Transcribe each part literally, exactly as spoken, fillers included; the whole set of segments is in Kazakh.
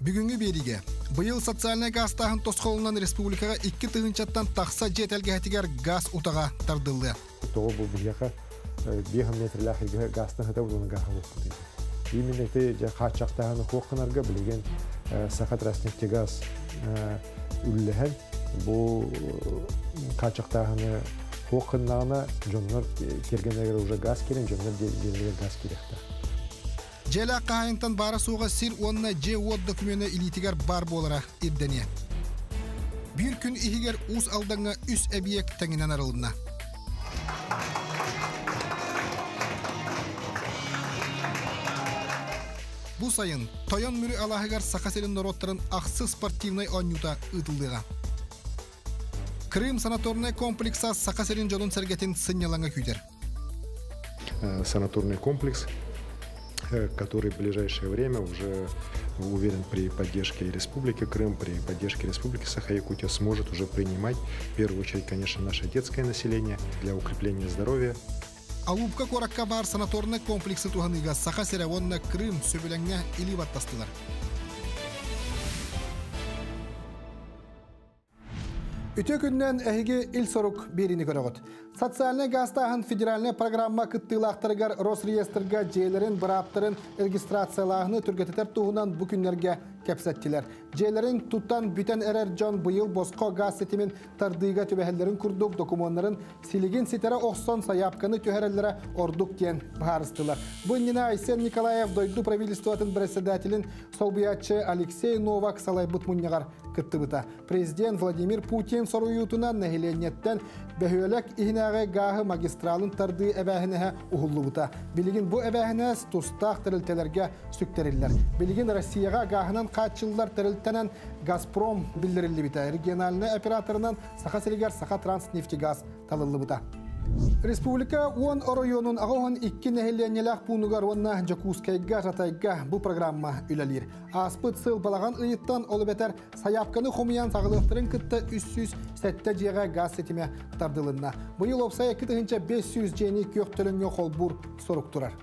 Бүгүнгү бериге быйыл социальный газ тахын тосқолунан республикага икки тыгынчаттан тақса жетелгетигер газ утага тардылды. Тоғы бұл бияқа бейхам метрлях газтың хата бұлының ғағы оқыды. Именно это қачақтағаны қоқынарға білеген сақат раснефте газ үлліген бұл қачақтағаны қоқынағына жонлар кергенегер уже газ керен, жонлар делегер газ керекті. Жела қайынтан бары суға сир онына же от докумені илитигер бар болара ирдене. Bir күн ихигер уз алдаңа үс объект тәңінен арылына. Бұл сайын тойон мүрі алағығар сақаселін народтарын ақсы спортивной онюта ұтылдыға. Крым санаторный комплекса сақаселін жолын сәргетін сынялаңа күйдер. Санаторный комплекс, который в ближайшее время уже уверен при поддержке Республики Крым, при поддержке Республики Саха-Якутия сможет уже принимать, в первую очередь, конечно, наше детское население для укрепления здоровья. Алупка коракка бар санаторный комплексы туғаныға Саха Серевонна Крым сөбіліңе или ваттастылар. Үтө күннен әйге ил сорук берini көрөгөт. Социальный гастахын федеральный программа кыттылақтырыгар Росреестрга жейлерин быраптырын регистрациялағыны түргететер туғынан бұ күнлерге кепсеттилер. Жейлерин туттан бүтен әрер жон бұйыл босқо газ сетимин тардыйга төбәхелерин күрдік документарын силигин сетере оқсон саяпканы төһәрелләре ордук тен баарыстылар. Бұннина Айсен Николаев дойду правительствотын председателин солбиятчы Алексей Новак салайбыт мұннегар кыттыбыта. Президент Владимир Путин соруютунан нәхилениеттен бәхөлек ихинағы гағы магистралын тарды әбәхінеге ұғыллыбыта. Билигин бұ әбәхінес тустақ тірілтелерге сүктерілер. Билигин Россияға гағынан қатчылдар тірілтенен Газпром білдірілді біта. Региональный операторынан Саха-Селигер Саха-Транснефтегаз талылыбыта. Республика он районун ағуын икки нәхиленеләқ пунугар онна Жакускайга жатайга бұл программа үләлер. Аспыт сыл балаған ұйыттан олы бәтер саяпканы хомиян сағылықтырын күтті үс жүз сәтті жеға газ сетіме тардылынна. Бұйыл опсая кітігінші бес жүз жені көк төліңе қолбұр сорук тұрар.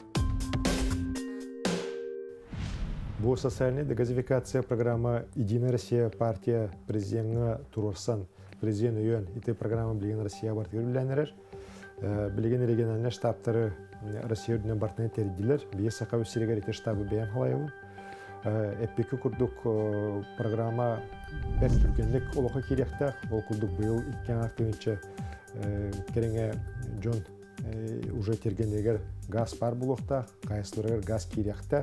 Бұл социальная дегазификация программа «Единая Россия» партия президентіні Турорсан президент үйен ите программа «Білген Россия» бартығыр біләнерер. Білген региональный штабтары Россия үрдінен бартына терділер. Бие сақа өсірегер ете штабы бәйін қалайығы. Әппекі күрдік программа бәр түргенлік олыққа керекті. Ол күрдік бұйыл иккен ақтыңыншы кереңе жон уже тергенегер газ бар бұлықта, қайсылырығыр газ керекті.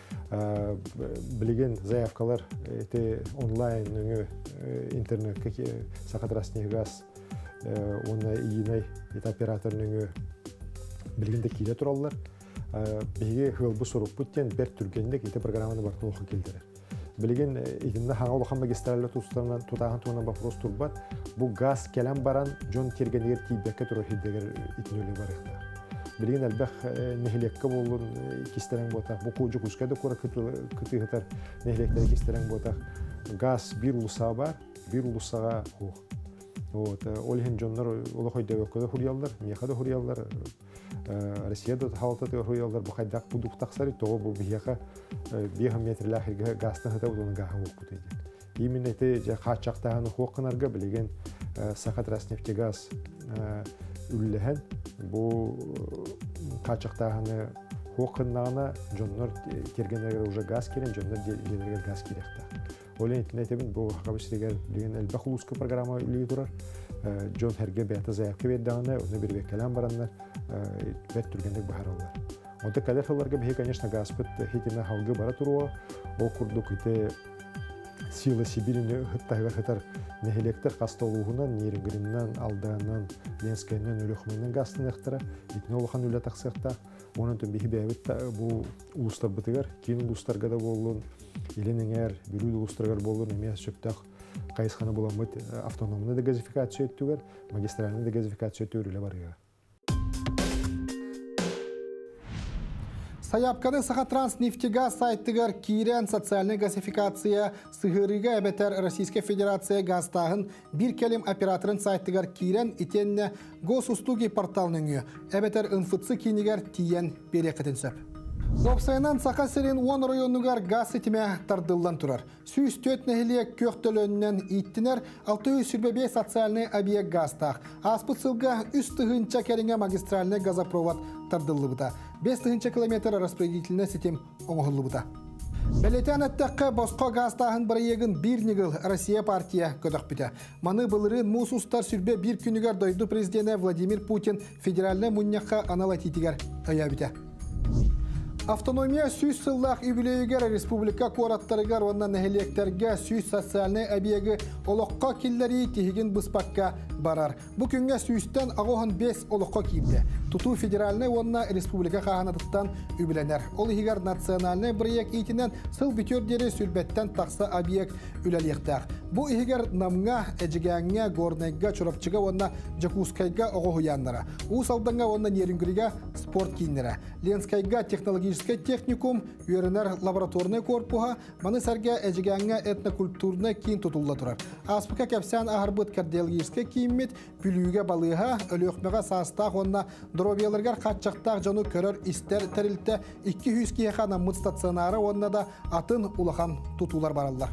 Білген заявкалар онлайн интернет сақадрасыне газ оны иінай операторының білгенде келе тұралылар. Беге ғылбы сұрып бұттен бәр түргенлік еті программаны бартын оқы келдірі. Білген едімді хаңа олыған магистралы тұстарынан тұтағын туғынан бақырос тұрбат, бұл газ кәлем баран жон тергенегер кейбәкке тұру хелдегер етін өлі бар еқта. Білген әлбәқ нәхилекке болуын кестерен ботақ. Бұл қойжы күскәді қора күті ғытар нәхилектері кестерен ботақ. Газ бір ұлысаға бар, бір ұлысаға оқ. Олеген жонлар олы қойда өккөді хұриялдар, мияқады хұриялдар, Россияда халатады хұриялдар. Бұл қайдақ бұдық тақсары, тоғы бұл бияқа бейхам метрләхірге газтың ғыта бұдының ғағы оқ бұд еді. Именно әті қатшақтағаны қоқынарға білеген Саха-Транснефтегаз үлліген. Бұл қатшақтағаны қоқыннағына жонлар кергенергер уже газ керен, жонлар денергер газ керекті. Олен етін әтебін бұл қабысырегер білген әлбәқ ұлысқы программа үлігі тұрар. Жон әрге бәті заявка бердіғаны, оны бір беккелен баранлар, бәт түргендік бағар олар. Онда кәлер қаларға бәхе, конечно, газ бұт хетеме халғы бара тұруа. Ол күрдік еті сила Сибиріне ғыттағығар ғытар нәхелектер қасталуғынан, нерінгіріннен, алдағынан, ленскайынан, өліқменнен гастын әқтіра, етіне олыған өлі тақсықта. Оның түн бейі бәйбіт бұл ұлыстар бұтығар, кейін ұлыстарға да болуын, еленің әр, бүлі ұлыстарғар болуын, әмес сөптақ қайысқаны боламыд автономны дегазификация өттігер, магистральны дегазификация өтті өрілі барыға. Саяпканы Саха-Транснефтегаз сайттыгар кирен социальный газификация сығырыға әбетер Российская Федерация газтағын бір келім операторын сайттыгар кирен итенне госуслуги порталының әбетер инфыцы кейнігер тиен берекетін сөп. Лопсайнан сақа серин он районугар газ итime тардылдан турар. Сүйс төт нәхилия көқтөлөннен иттінер алты жүз сүрбебе социальный объект газтақ. Аспыт сылға үс тыгынча кереңе магистральный газопровод тардылы бұта. бес тыгынча километр распределительный систем оңғылы бұта. Бәлетен әттәққа босқа газтағын бір егін бір негіл Россия партия көдіқ біті. Маны бұлырын мұсустар сүрбе бір күнігер дойду президенті Владимир Путин федеральны мұнняққа аналатитігер өя біті. Автономия сүйс сыллақ үбілейгер республика қораттарығар онна нәхелектерге сүйс социальный объегі олыққа келлері тегін бұспаққа барар. Бұ күнге сүйстен ағуын бес олыққа кейді. Туту федеральный онна республика қағанадықтан үбіленер. Ол егер национальный бірек етінен сыл бүтердері сүлбеттен тақса объект үләлектәқ. Бұ егер намға, әжігәңге, горнайға, чұрапчыға онна жакускайға оғы хуянлара. У салданға онна нерінгіріға спорт кейінлері. Ленскайға технологический техникум, үйерінер лабораторный корпуға, маны сәрге әжігәңге этнокультурны кейін тұтылла тұрар. Аспыка кәпсән ағырбыт кардиологический кейіммет, бүліуге балыға, өліқмеға састақ онна дробияларгар қатчақтақ жону көрір істер тәрілті екі жүз кейхана мұт стационары онна да атын улахан тұтулар баралар.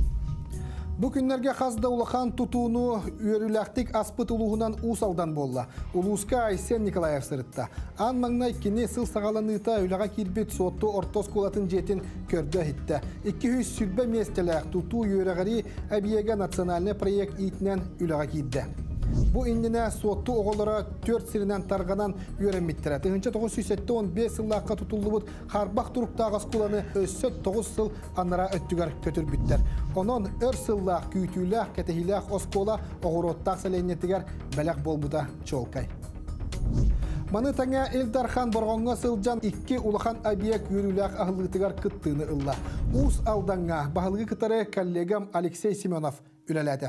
Бу күннәргә хазда улахан тутууну үрүләктик аспыт улуһунан усалдан болла. Улуска Айсен Николаев сырытта. Ан маңнай кине сыл сагаланыта үләгә кирбит сотто ортос кулатын жетін көрдө хитте. екі жүз сүрбе местеләк тутуу үрәгәри әбиеге национальный проект итнән үләгә кидде. Бу индине сотто оголора төрт сиринен тарганан үйренмиттер. Тыгынча тогуз жүз он бес сыллакка тутулубут харбак туруктагы скуланы өссө тогуз сыл анара өттүгөр көтөрбүттер. Онон өр сыллак күйтүләк кетехиләк оскола огороттак селеннетигер белек болбута чолкай. Маны таңа Элдархан боргонга сылжан икки улахан объект үрүләк ахлытыгар кыттыны ылла. Ус алданга баһалыгы кытары коллегам Алексей Семенов үләләде.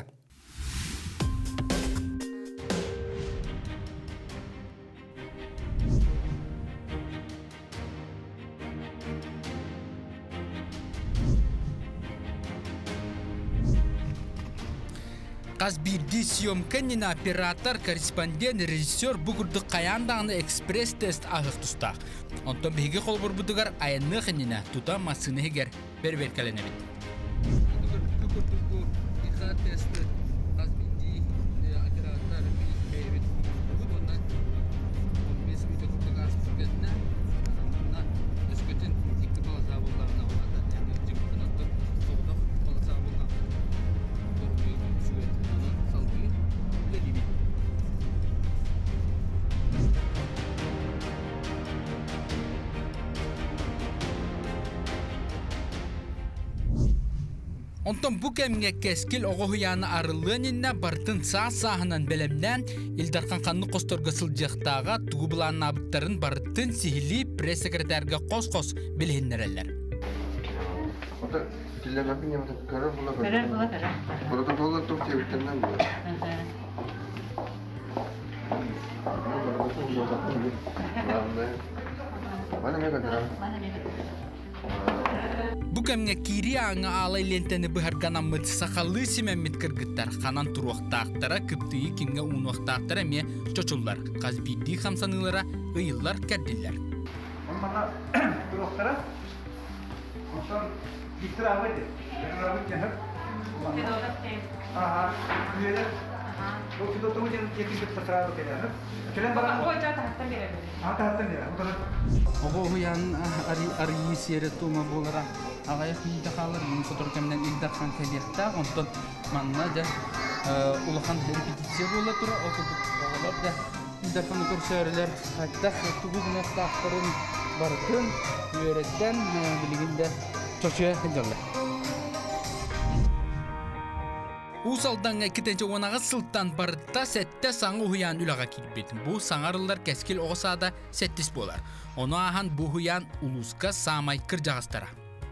Казбирди съемканин оператор, корреспондент, режиссер бугурды каяндагы экспресс-тест агык тустак. Онтон биги колбур будугар айны хинина тута масыны эгер берберкелене бит. Ondan bu kemge keskil oğuyanı arılığınına bartın sağ sağınan belemden İldarkan kanlı kostorga sılcıqtağa tuğubulan nabıtların bartın sihili pres sekreterge kos-kos bilhinnereller. Oda dillemek ne var? Karar bula karar. Karar bula karar. Protokolla çok çevirtenden bula. Bana ne kadar? Bu kemge kiri ağa alay lenteni bıharganan mıt sakalı simemmit kırgıttar kanan turuqtaqtara kıptıyı kimge unuqtaqtara me çoçullar qazbiddi xamsanılara ıyıllar kerdiller. Onlara turuqtara ondan bitir ağabeydi. Bitir ağabeydi hep. Aha, üyeler. Bu kido tumu jen yekip pasra keler. Kelen bara. O jata hattan bere. Ata hattan bere. Ogo huyan ari ari siyere tuma bolara ağayak minta kalır bunu fotoğraf kemden ildarkan kediyakta ondan manna da ulakan repetisiya bola tura otobüs olar da ildarkan kursörler hatta tuğu noktaların barkın öğretmen bilginde çocuğa hediyeler. Usaldan ikitenci onağa sıltan barıtta sette sağı huyan ülağa kilbetin. Bu sanarılar keskil oğsada settis bolar. Onu ahan bu huyan uluska samay kırcağıztara.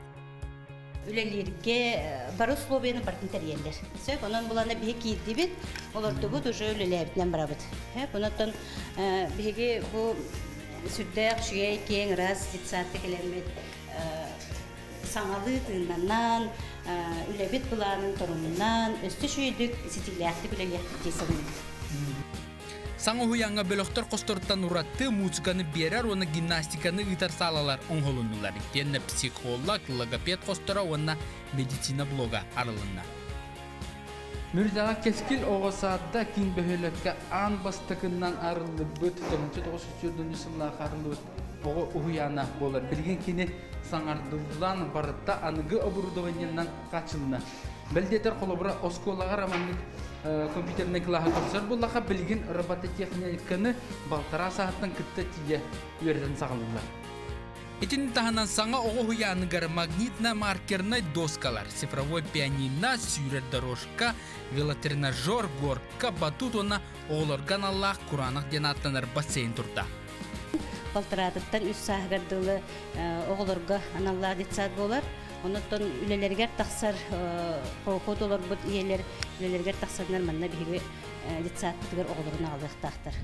Ülelirge barı sloveni barkın teriyerler. Onun bulanda bir heki dibit, olur da bu da ülelebden barabıt. Bundan bir bu sürdek şüye keyin raz sitsatte kelenmet sanalı tığından ülebit bulanın torumundan üstü şüydük sitilliyakti üleliyakti kesin. Саңа хуянга бөлөктөр костортан уратты музыканы берер, оны гимнастиканы ытар салалар оңголуннулар. Тенне психолог, логопед костора, оны медицина блога арылынна. Мүрдәгә кескил оғысадда кин бөхөлөккә ан бастыкыннан арылды бөт томчы тоғыз жүз жылла арылды оғы уяна болар. Билген кини саңардылан барытта аныгы оборудованиянан качылна. Белдетер колобра осколага романдык компьютерный класс көрсөр буллаха билген робототехниканы балтара сааттан кытта тие үйрөтөн сагалылар. Этин таханан саңа оғы хуяныгар магнитна маркерный доскалар, цифровой пианино, сүйрер дорожка, велотренажер, горка, батут оны оғылырган Аллах Куранах денаттанар бассейн турда. Балтаратыттан үс сағырдылы оғылырға аналлах детсад болар. Онуттан үлелергер тақсар қоқот олар бұд иелер үлелергер тақсарнар манна бігі детсад бұдығыр оғылырына алдық тақтар.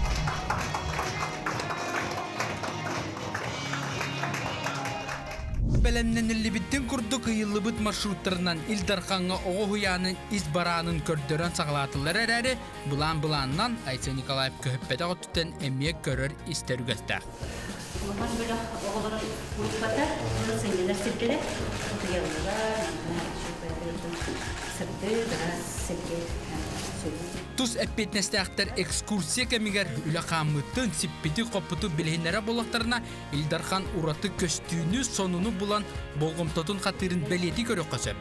Бәлемнен иллибиттен күрдік йылыбыт маршруттарынан Илдарханға оғы хуянын из баранын көрдөрін сағалатылар әрәрі бұлан-бұланнан Айса Николаев көппеті ғыттен әмек көрір істерігістер. Оған бөлі оғылырын ұлықпата, оның сәңгелер сілкелі, ұтығылылар, сұрды, біраз сілкел сөйлі. Тус әппетнестәқтер экскурсия кәмігер үліқамыттың сиппеті қопыты білгенлері болықтарына Илдархан ураты көстүйіні сонуны бұлан болғымтотын қатырын бәлеті көрі қосып.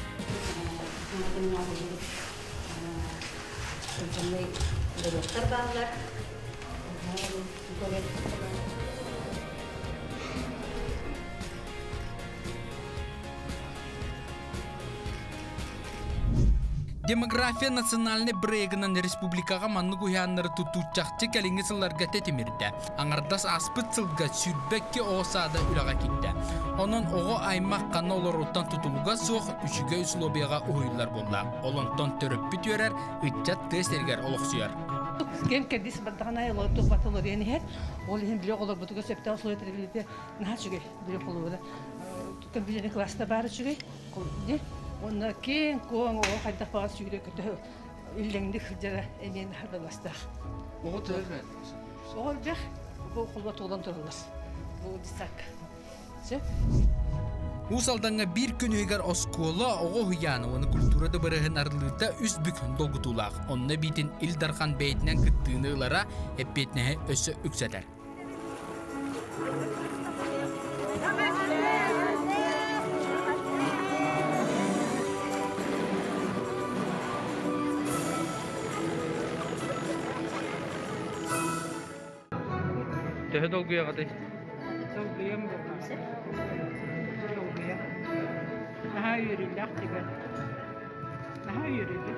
Демография национальный брегынан республикаға манны куяннары тутучақчы кәліңі сылларға тетемірді. Аңардас аспыт сылға сүрбәкке оғысада үліға кетті. Onun oğu аймақ қаны олар оттан тұтылуға соқ үшіге үслобияға ұйылар болла. Олонтон төріп бүтөрер, үтчат тестергер олық сүйер. Кен кәдіс бардағына елі тұқ батылыр ені әр. Ол ең білек олар бұтыға сөптен сұлы етіргілді. Наға жүге білек олуыда. Тұттан білені класста бары жүге. Онна кен коң оғы қайдақ бағас жүгірі көті үлдеңді күлдері әмені хардаластар. Оғы тұрыр әді? Оғы бәқ, бұл қолба тоғдан тұрылыр. Бұл дисак. Усалданға бір күн өйгер оскола оғы хуяны, оны культурада бірігін арлыта үз бүк долгутулақ. Онына бейтін Илдархан бәйтінен күттіғыны ұлара әппетінәе өсі үксәдер. Тәһе долгуя қадай? Долгуя мы болмасы? Долгуя. Наға үйірілді ақтыға. Наға үйірілді.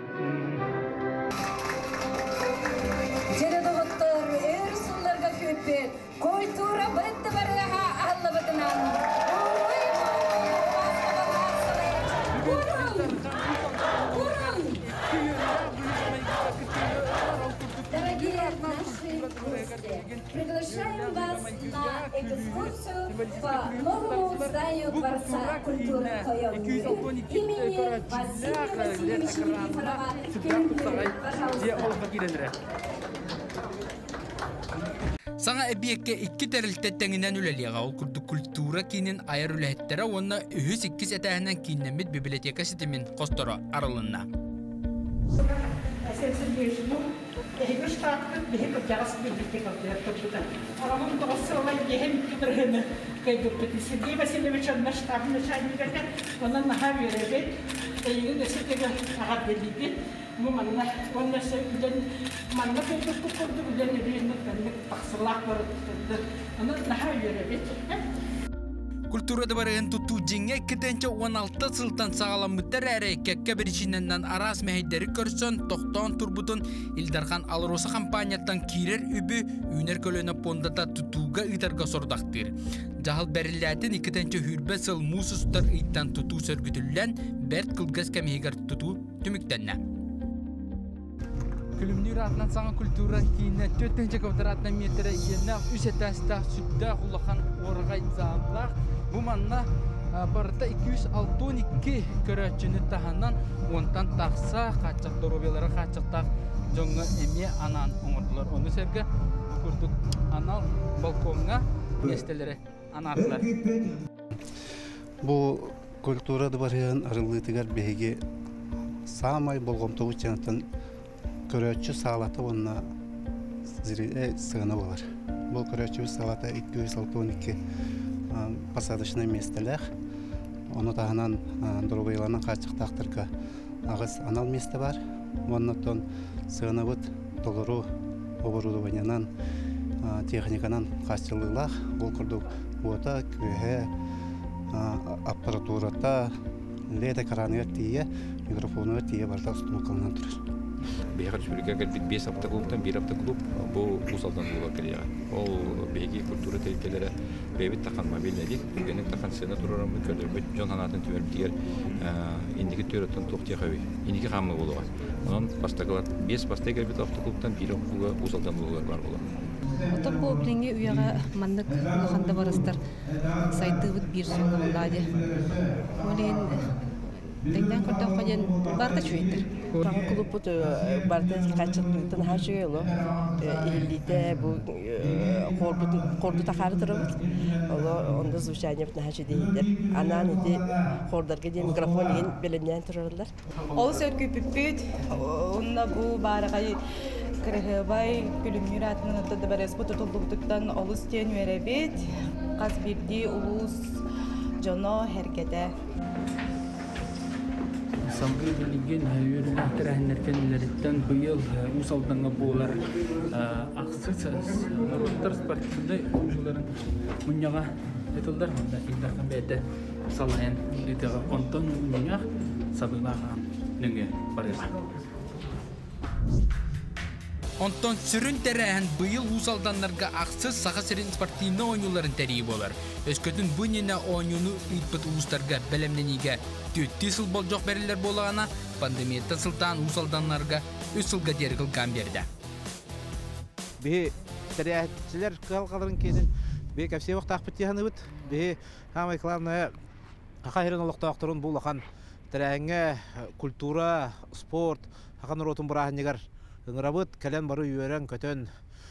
Жері доғыттыр, өр сұлларға көппет, культура бітті барыға ағылы бітінан. Дорогие наши гости, приглашаем вас на экскурсию по новому зданию Дворца культуры Койоуи имени Василия Васильевича Никифорова. Пожалуйста. Саңа әбиекке икки тәрілтеттәңінен үлелеға ол күрді культура кейінен айыр үләттері оны үхіз иккіз әтәғінен кейіннемет библиотека сетімен қостыры арылынна. Ehir startı bir hep yarası birlikte kalıyor topludan. Aramın doğası olay hem kıbrını kaybettik. Sergey Vasilievich onun startını çayırırken onun naha verirdi. Eyüğün destekleri ağa belirdi. Bu manna onun söyleden manna kurduk kurduk ulan birinin tanıdık taksırlak vardı. Onun naha verirdi. Kulturada barıgın tutu jinge kitençe on altı sıltan sağlamıttar әрі кәкке бірішінен арас мәйдері көрсін тоқтан турбутын Илдархан Алроса компанияттан кирер үбі үйнер көліні пондата тутуға ұйтарға сордақтыр. Жағыл бәрілләтін кitençe хүрбе сыл мұсыстар ұйттан туту сөргүтіллән бәрт қылғыз кәмейгер туту түміктенне. Күлімнер атынан саңа культура кейіне төттенче квадратна метрі ені үсетәсті сүтті құлақан орға инзамлақ. Bu manna barıta iki yüz altı iki körəçini tahandan ondan taqsa qaçaq dorobelara qaçaq taq жоңга эме анан оңордулар. Оны серге курдук анал балконга местелери анарлар. Бу культура дыбарыгын арылытыгар беги самай болгомтогу чаңтан көрөчү салаты онна зире сыгына болар. Бул көрөчү салата эки жүз алтымыш эки посадочный местелер. Оны тағынан дұрғыларынан қачықтақтырға ағыз анал месті бар. Оннаттон сығынабыт толыру оборудованиянан техниканан қачылылақ. Ол күрдік ота, көйе, аппаратурата, лейді қаранығыр тие, микрофонығыр тие барда ұстымы қылынан тұрыр. Бейхар жүбілге кәлбет бес апта клубтан бір апта клуб бұл ұсалдан болар келеға. Ол бейге культура тәйттелері бейбет таққан мобильнәдік, бүгенің таққан сena тұрарам көрдірмет жон ханатын төмірбітігер индігі төреттен тоқтия қауи. Индігі қамы болуға. Онан бастағылар бес бастай кәлбет апта клубтан бір апта ұсалдан болуға бар болуға. Отон бұл біліңе үйаға мандық ұлғанда барыстар сайты бұд бір сөңі болады. Олен Тегнен көрдөн қойын барда чуйдыр. Тағы клубут барда қачықтың хажы елі. Еліде бұл қорды тақары тұрымыз. Онда звучание бұтын хажы дейдер. Анан еде қордарға де микрофон еген белінен тұрырлар. Ол сөт көпіппет. Онда бұл барығы кіріғыбай күлімнер атының ұттады бәрес бұты тұлдықтықтан олыс тен өребет. Қаз бірді ұлыс жоно әркеті. Самбый билген үйренген тәрәһнәркәнләрдән быел усалданга булар аксыз народтар спортивный уҗуларын муньяга этелдер монда илдән бәйдә салаян идега онтон мунья сабылага неңе барыга. Онтон сүрін тәрәһен быйыл усалданларға ақсыз саға сирин спортивны ойнуларын тәрейі болар. Өскөтін бұнена ойнуны ұйтпыт ұлыстарға бәлемненеге төтті сыл бол жоқ бәрілер болағана пандемияттан сылтан усалданларға өз сылға дергіл қам берді. Бе тәрәһетчілер қалқаларын кеден бе кәпсе вақтақ біттіғаны бұд. Бе хамай қыларына қақайырын олықта ақтырын бұл ақан тәрәңе культура, спорт, ақан ұротын бұрағын негар Ыңырабыт кәлен бары үйерен көтен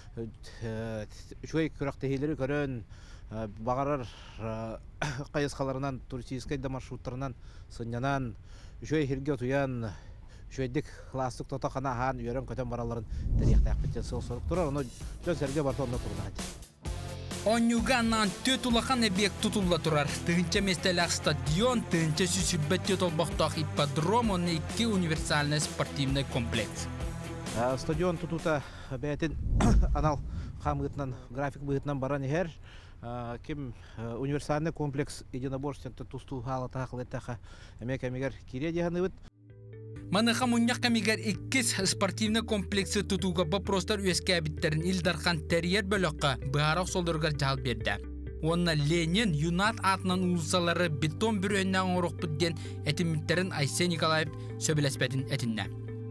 үшгей күрақтығылері көрен бағарар қайысқаларынан, туристическайда маршруттарынан сынянан, үшгей хирге отуян, үшгейдік кластық тота қана haan үйерен көтен бараларын тәрияқта әқпеттен сыл сұрық тұрар, оны жөн сәрге барты онда тұрынады. Онюганнан төт улахан әбек тұтылла тұрар. Тығынча местеләқ стадион, тығынча сүсіббәтте толбақтақ ипподром, оны екі универсальный спортивный комплекс. Стадион тутута бәйтін анал қам ғытынан, график бұғытынан баран ехер. Кем универсальный комплекс единоборствен тұсту халы тақыл әттәқі әмек әмегер кере дегені бұд. Маныға мұняқ әмегер иккіз спортивный комплексы тұтуға бапростар өске әбіттерін илдархан тәрiyер бөліққа бұғарақ солдырғар жал берді. Онна Ленин, Юнат атынан ұлысалары бетон бір өннен оңырық бұдден әтіміттерін Айсен Николаев сөбілеспәдін әтінне.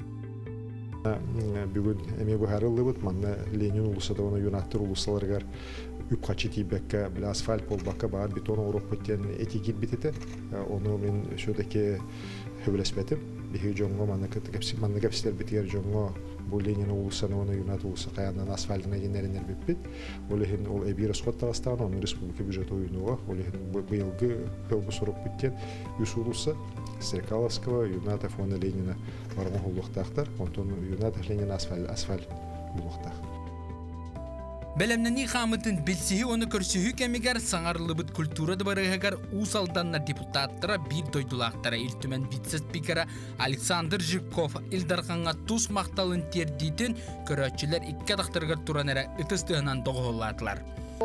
Бүгін әме бұхарылы бұд, манна Ленин ұлысада оны Юнаттыр ұлысаларығар үп қачы тейбәкке, білі асфальт болбаққа бағар бетон оңырық бұдден этикет бітеті. Оны мен сөдеке хөбілеспәдім. Бихи жоңго манна кәпсілер бітігер жоңго бұл Ленин ұлысаны оны Юнат ұлысы қаяндан асфальтына енерінер бітпет. Ол ехін ол әбір ұсқот тағыстаған, оның республика бюджет ойынуға. Ол ехін бұйылғы хөлгі сұрық біттен үс ұлысы Серкаловского, Юнатов, оны Ленина барма ұлықтақтар. Онтон Юнатов, Ленин асфальт ұлықтақ. Бәлемнені қамытын білсігі оны көрсігі кәмегер саңарылы бұд культурады барығығар ұсалданна депутаттара бір дойдулақтара үлтімен вице-спикера Александр Жирков илдарқанға тұс мақталын тердейтін көрәтшілер икке дақтырғыр тұран әрі ұтыстығынан доғылатылар.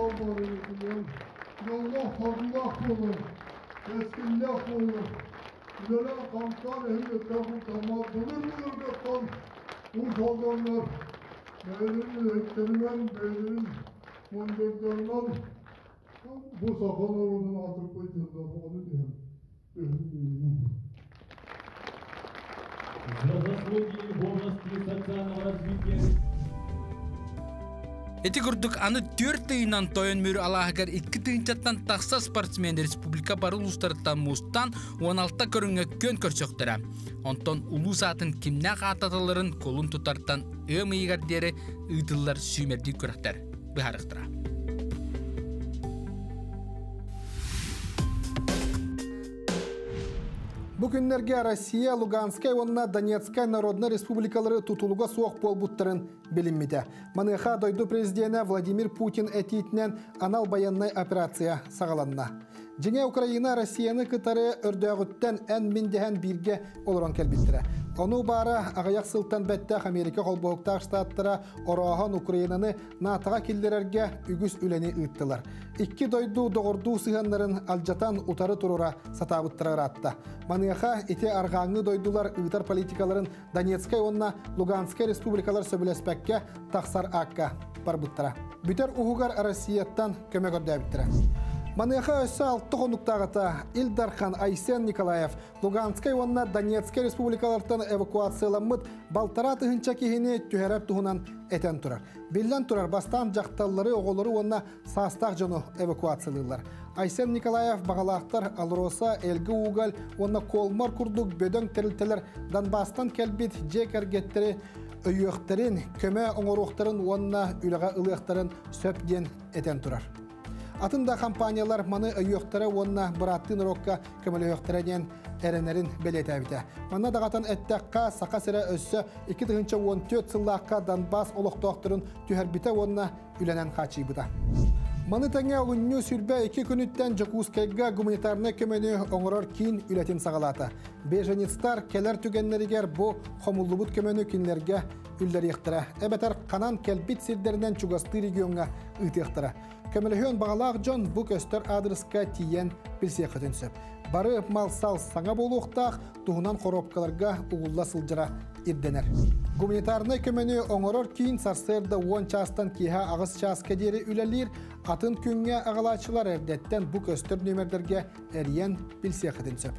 Beğenini eklemem, beğeninin mondörlerden bu sakallarının atıp koyduğunda onu diyorum. Beğenini. Заслуги в области социального развития. Эти күрдік аны төрт тыйынан тойын мөрі алағығар екі тыйынчаттан тақса спортсмен республика бары ұлыстарыттан мұстан он алты көріңе көн көрсөқтірі. Онтон улус атын кимнәк ататыларын колун тутартан ымыйгар дере ыйтыллар сүймерди көрәктәр быһарыктыра. Бу күннәргә Россия, Луганская, онна Донецкая народный республикалары тутулуга суох болбуттарын билинмите. Маныха дойду президенті Владимир Путин әтиетінен анал баяннай операция сағаланна. Жеңе Украина Россияны кытары өрдөгүттен ән миндеген бирге олорон келбиттіре. Onu bara ағаяқ сылтан бәттәқ Америка қолбоқтақ штаттыра орағын Украинаны натаға келдерерге үгіз үләне ұйттылар. Икки дойду доғырду сығанларын алжатан утары тұрура сатабыттыра ратта. Маныяға ете арғаңы дойдулар ұйтар политикаларын Донецкай онна Луганскай республикалар сөбілеспәкке тақсар аққа барбыттыра. Бүтер ұғығар Россияттан көмек өрдәбіттіра. Маныха өссі алты қонуқтағыта Илдархан Айсен Николаев Луганскай онна Донецкай республикалардан эвакуацияланмыт балтара тұхынча кейіне түхәрәп тұхынан әтен тұрар. Беллен тұрар бастан жақталлары оғылары онна састақ жону эвакуациялылар. Айсен Николаев бағалақтар Алроса, Элгі Уғал, онна колмар күрдік бөдің тәрілтелер Донбастан кәлбет жек әргеттері өйіқтерін, көмі оңыруқтарын онна үліға ылықтарын сөпден әтен тұрар. Атында компаниялар маны өйіқтері онна бұраттын рокка көмілі өйіқтерінен әрінерін белеті әбіті. Мана дағатан әттәққа сақа сірі өссі екі мың он төрт сыллаққа Донбас олықтоқтырын түхәрбіті онна үленен қачи бұда. Маны тәңе ұлынны сүрбә екі күніттен Жакускайға гуманитарны көмені оңырар кейін үлетін сағалаты. Беженецтар кәлер түгенлерігер бұ қомыллыбыт көмені күнлерге үлдер еқтірі. Әбәтер қанан кәлбит сирдерінен Чугасты регионға ұйты еқтірі. Көміліхен бағалақ жон бұ көстер адресқа тиен білсе қытынсып. Бары мал сал саңа болуқтақ тұғынан қоропқаларға ұғылла сылжыра ирденер. Гуманитарны көмені оңырар кейін сарсырды он частан кейha ағыз час кәдері үләлер, атын күнге ағалачылар әрдеттен бұ көстер нөмердерге әрен білсе қытынсып.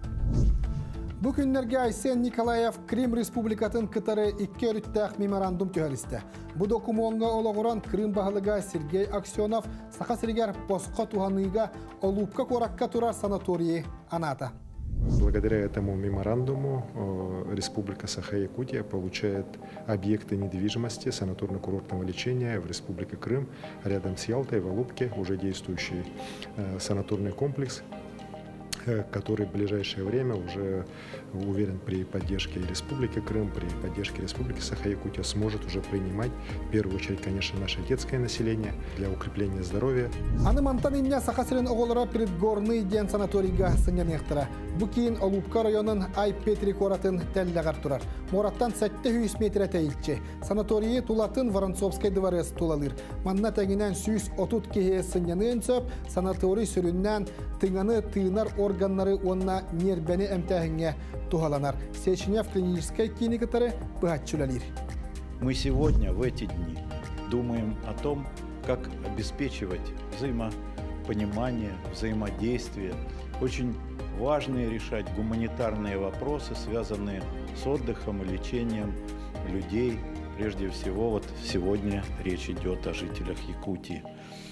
Бу күннәргә Айсен Николаев Крым Республикатын кытары икки өрүттәк меморандум төһәлисте. Бу документга ологоран Крым баһалыга Сергей Аксенов сака сиргәр поско туһаныга олупка коракка турар санатории аната. Благодаря этому меморандуму Республика Саха-Якутия получает объекты недвижимости санаторно-курортного лечения в Республике Крым, рядом с Ялтой, в Алупке, уже действующий санаторный комплекс, который в ближайшее время уже, уверен, при поддержке Республики Крым, при поддержке Республики Саха-Якутия сможет уже принимать, в первую очередь, конечно, наше детское население для укрепления здоровья. Аны мантан имня Сахасырын оғылыра предгорный ден санаторийга сынянықтыра. Букин Алупка районын Ай Петри коратын тәлләғар тұрар. Мораттан сәтті хүйіс метрі тәйілчі. Санатории тулатын Воронцовскай дворец тулалыр. Манна тәңінен сүйіс отут кеге сынянын сөп, санаторий сүріннен тыңаны тыынар органнары онна нербәне әмтәхіңе тухаланар. Сеченев клинической клиникатары быхатчулалыр. Мы сегодня, в эти дни, думаем о том, как обеспечивать взаимопонимание, взаимодействие. Очень важно решать гуманитарные вопросы, связанные с отдыхом и лечением людей. Прежде всего, вот сегодня речь идет о жителях Якутии.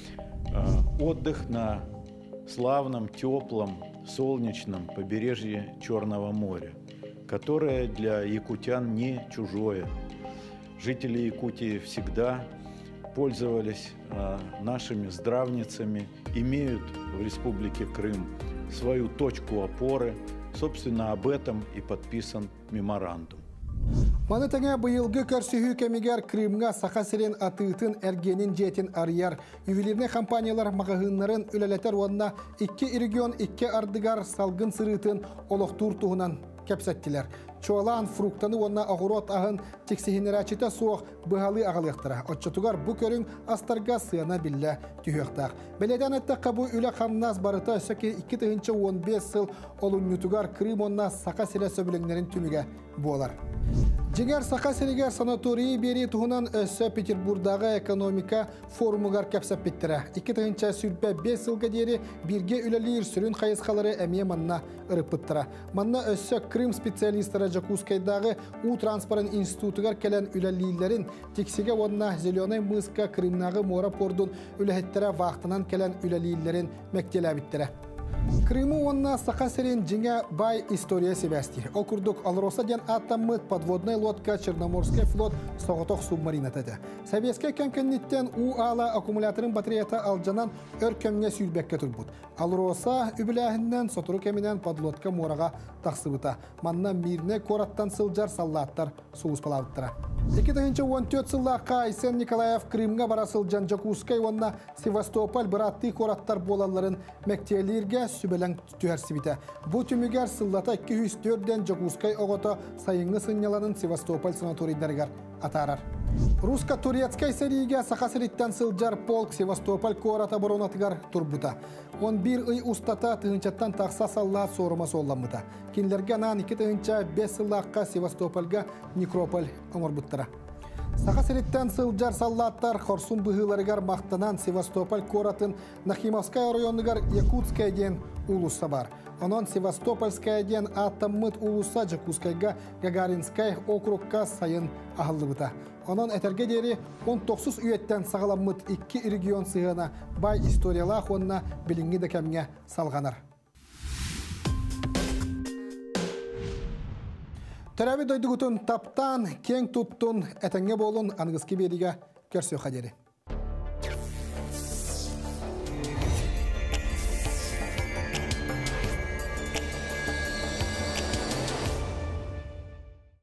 Отдых на славном, теплом, солнечном побережье Черного моря, которое для якутян не чужое. Жители Якутии всегда пользовались нашими здравницами, имеют в Республике Крым свою точку опоры. Собственно, об этом и подписан меморандум. Маны тәңе бұйылғы көрсіхі кәмегер Крымға сақа сирен атыытын әргенін жетін арияр. Ювелирне компаниялар мағығынларын үләләтер онына икки регион икки ардыгар салгын сырытын олықтур туғынан кәпсәттілер. Чуалан фруктаны онына ағырот ағын тексихинерачыта соқ бұғалы ағалықтыра. Отчатугар бұ көрің астарға сыяна білі түйіқтақ. Беледен әттіққа бұ үлі қамназ барыта сөке икки тығынчы он бес сыл олыннютугар Крым онына сақа сире сөбіліңлерін түміге болар. Жегер сақа сирегер санатории бері туғынан өссі Петербурдағы экономика форумығар кәпсәп біттірі. Икі тығынча сүрбә бес сылға дері бірге үлелер сүрін қайысқалары әме манна ұрып біттірі. Манна өссі Крым специалистері Жакускайдағы У транспорын институтығар кәлін үлелейлерін тексеге онына Зеленый мысқа Крымнағы мора пордun үләхеттері вақтынан кәлін үлелейлерін мәктелі біттірі. Крыму онна сақасырен жеңе бай история себәсті. Окурдук Алроса ден аттаммыт подводной лодка Черноморский флот соғытоқ субмаринатады. Сәбеске кәмкенниттен У-ала аккумуляторын батареята алжанан өр көмне сүйілбекке тұрбуд. Алроса үбіләхіннен сотыру кемінен подлодка мораға тақсыбыта. Манна мирне кораттан сылжар саллаттар суыз палавыттыра. эки миң он төрт сыллаққа Айсен Николаев Крымға бара сылжан Жакускай онна Севастополь бұратты кораттар болаларын мәктелерге сүбелен түәрсібіті. Бұ түмігер сыллата эки жүз төрттен Жакускай оғыты сайыңны сыняланын Севастополь санаторийдергер атарар. Русско-турецкай сериге сақасыриттен сылжар полк Севастополь кората боронатыгар турбута. Он бир ый устата тыгынчаттан тақса салла сорыма солламыта. Кинлерге нан iki тыгынча бес сыллаққа Севастопольга Некрополь оңырбыттыра. Сақасыриттен сылжар саллаттар Хорсун бұғыларыгар мақтанан Севастополь коратын Нахимовскай районыгар Якутскай ден улуса бар. Онон Севастопольскай ден аттаммыт улуса Жакускайга Гагаринскай округка сайын ағылыбыта. Онон әтерге дері он тоғыз үйеттен сағаламмыт iki регион сығына бай историялақ онна білінгі дәкәмге салғанар. Төрәбі дойдығытын таптан, кең туттун, әтәңге болын аңғызки беріге көрсі қадері.